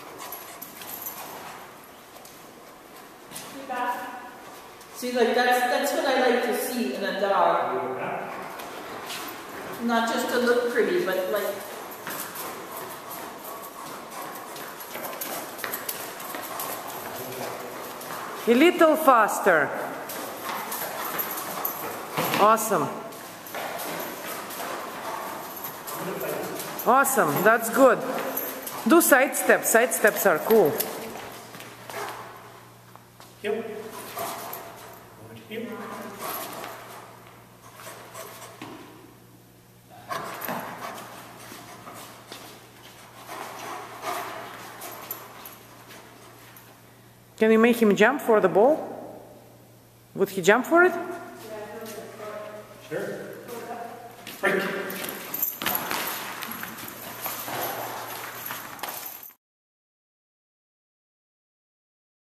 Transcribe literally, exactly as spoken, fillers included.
See, like that's that's what I like to see in a dog. Not just to look pretty, but like. A little faster. Awesome. Awesome, that's good. Do side steps. Side steps are cool. Yep. Yep. Can you make him jump for the ball? Would he jump for it?